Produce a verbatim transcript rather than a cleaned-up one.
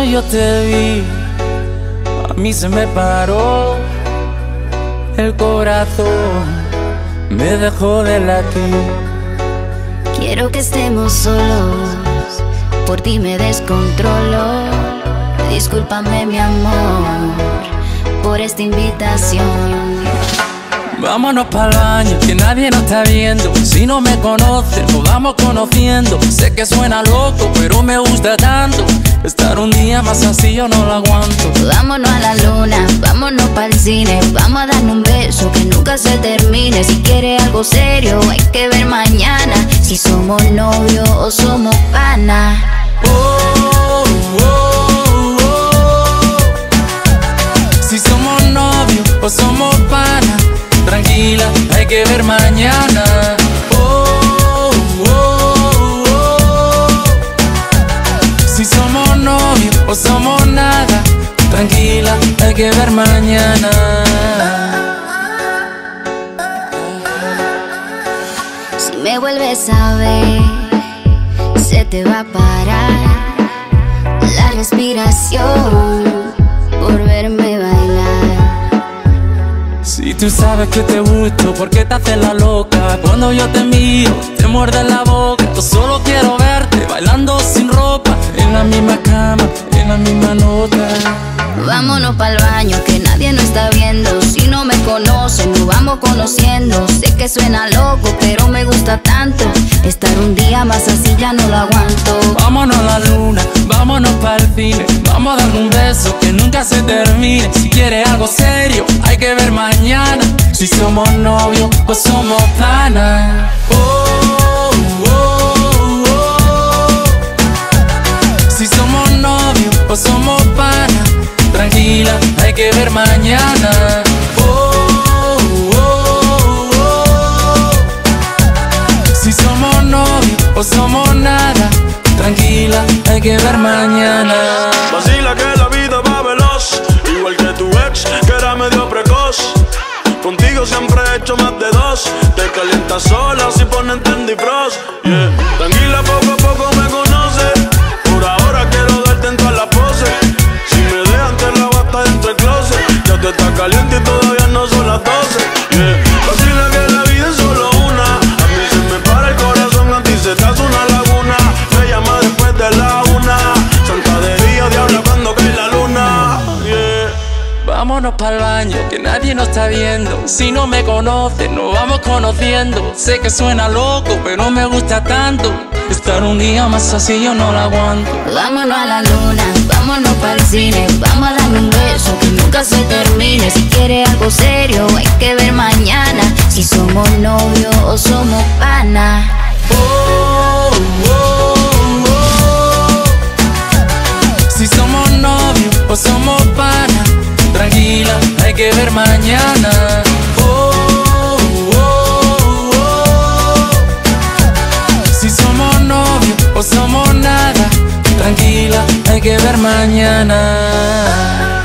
yo te vi, a mí se me paró el corazón, me dejó de latir. Quiero que estemos solos, por ti me descontrolo. Discúlpame mi amor, por esta invitación. Vámonos pa'l baño, que nadie nos está viendo. Si no me conocen, nos vamos conociendo. Sé que suena loco, pero me gusta tanto. Estar un día más así yo no lo aguanto. Vámonos a la luna, vámonos pa'l cine. Vamos a darnos un beso que nunca se termine. Si quieres algo serio, hay que ver mañana si somos novios o somos pana. Oh, oh, oh. Si somos novios o somos pana, tranquila, hay que ver mañana. Oh, oh, oh. Si somos novios o somos nada, tranquila, hay que ver mañana. Si me vuelves a ver, se te va a parar la respiración por verme bailar. Si tú sabes que te gusto, ¿por qué te haces la loca? Cuando yo te miro, te muerde la boca. Yo solo quiero verte bailando sin ropa, en la misma cama, en la misma nota. Vámonos pa'l baño, que nadie nos está viendo. Si no me conocen, nos vamos conociendo. Sé que suena loco, pero me gusta tanto. Estar un día más así ya no lo aguanto. Vámonos a la luna, vámonos pa'l cine. Vamos a darle un beso que nunca se termine. Si quieres algo serio, hay que ver mañana si somos novios o somos pana. Oh, oh, oh. Si somos novios o somos pana, tranquila, hay que ver mañana. Oh, oh, oh. Si somos novios o somos nada, tranquila, hay que ver mañana. Vacila que la vida va veloz, igual que tu ex, que era medio precoz. Contigo siempre he hecho más de dos. Te calientas sola si ponen Trendy Frost, yeah. Tranquila, poco a poco me conoces. Por ahora quiero darte en todas las poses. Si me dejan te la bata dentro del closet. Ya te está caliente y todavía no son las doce, yeah. Vacila que la vida es solo una. A mí se me para el corazón, a ti se te hace una laguna. Me llama después de la una. Santa de día, diabla cuando cae la luna, yeah. Vámonos pa'l baño, que nadie nos está viendo. Si no me conocen, nos vamos conociendo. Sé que suena loco, pero me gusta tanto. Estar un día más así yo no lo aguanto. Vámonos a la luna, vámonos pa'l cine. Vamos a darle un beso que nunca se termine. Si quieres algo serio, hay que ver mañana si somos novios o somos pana. Oh, oh, oh. Si somos novios o somos pana, tranquila, hay que ver mañana. Oh, oh, oh. Si somos novios o somos nada, tranquila, hay que ver mañana.